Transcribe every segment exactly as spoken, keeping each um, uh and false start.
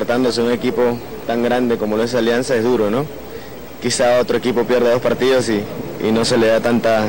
tratándose de un equipo tan grande como lo es Alianza, es duro, ¿no? Quizá otro equipo pierda dos partidos y, y no se le da tanta,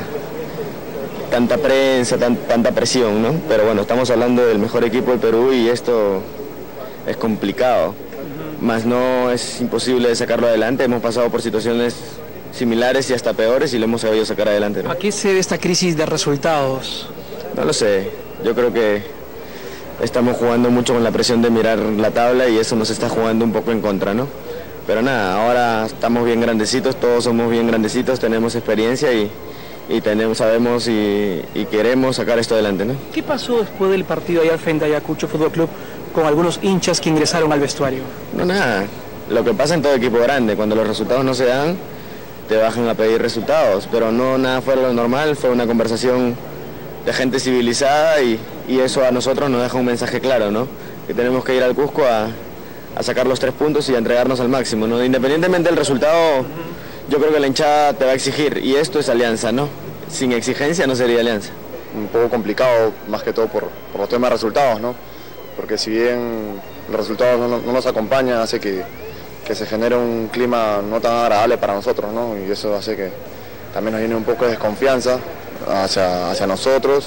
tanta prensa, tan, tanta presión, ¿no? Pero bueno, estamos hablando del mejor equipo del Perú y esto es complicado. Más no es imposible de sacarlo adelante, hemos pasado por situaciones similares y hasta peores y lo hemos sabido sacar adelante, ¿no? ¿A qué se debe esta crisis de resultados? No lo sé, yo creo que estamos jugando mucho con la presión de mirar la tabla y eso nos está jugando un poco en contra, ¿no? Pero nada, ahora estamos bien grandecitos, todos somos bien grandecitos, tenemos experiencia y, y tenemos, sabemos y, y queremos sacar esto adelante, ¿no? ¿Qué pasó después del partido allá frente a Ayacucho Fútbol Club con algunos hinchas que ingresaron al vestuario? No, nada, lo que pasa en todo equipo grande, cuando los resultados no se dan, te bajan a pedir resultados, pero no nada fue lo normal, fue una conversación de gente civilizada y, y eso a nosotros nos deja un mensaje claro, ¿no? Que tenemos que ir al Cusco a, a sacar los tres puntos y a entregarnos al máximo, ¿no? Independientemente del resultado, yo creo que la hinchada te va a exigir y esto es Alianza, ¿no? Sin exigencia no sería Alianza. Un poco complicado, más que todo por, por los temas de resultados, ¿no? Porque si bien los resultados no, no nos acompañan, hace que, que se genere un clima no tan agradable para nosotros, ¿no? Y eso hace que también nos viene un poco de desconfianza hacia, hacia nosotros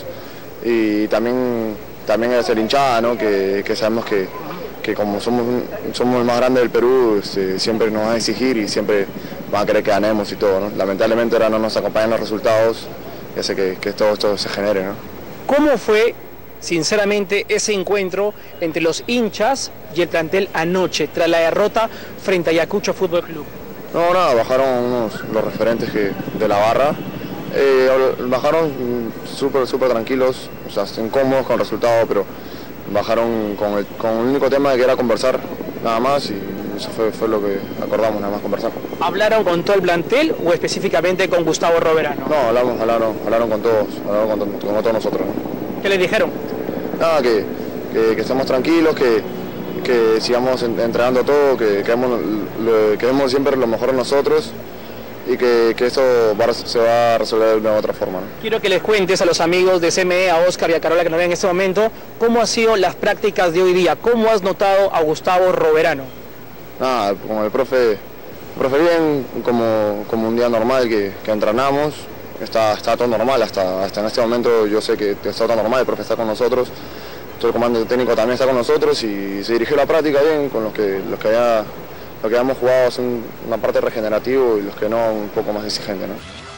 y también, también hacia la hinchada, ¿no? Que, que sabemos que, que como somos, somos el más grande del Perú, este, siempre nos van a exigir y siempre van a querer que ganemos y todo, ¿no? Lamentablemente ahora no nos acompañan los resultados y hace que, que todo esto se genere, ¿no? ¿Cómo fue, sinceramente, ese encuentro entre los hinchas y el plantel anoche, tras la derrota frente a Ayacucho Fútbol Club? No, nada, bajaron unos, los referentes que, de la barra, eh, bajaron súper súper tranquilos, o sea, incómodos con el resultado, pero bajaron con el, con el único tema de que era conversar, nada más, y eso fue, fue lo que acordamos, nada más conversar. ¿Hablaron con todo el plantel o específicamente con Gustavo Roverano? No, hablamos, hablaron, hablaron con todos, hablaron con, con todos nosotros, ¿no? ¿Qué les dijeron? Nada, que, que, que estemos tranquilos, que, que sigamos entrenando todo, que queremos, queremos siempre lo mejor de nosotros y que, que esto va, se va a resolver de otra forma, ¿no? Quiero que les cuentes a los amigos de C M E, a Oscar y a Carola que nos ven en este momento, cómo han sido las prácticas de hoy día, cómo has notado a Gustavo Roverano. Nada, como el profe, el profe bien, como, como un día normal que, que entrenamos, está, está todo normal, hasta, hasta en este momento yo sé que está todo normal, el profe está con nosotros, todo el comando técnico también está con nosotros y se dirigió la práctica bien con los que, los que ya... Lo que hemos jugado es un, una parte regenerativa y los que no un poco más exigente, ¿no?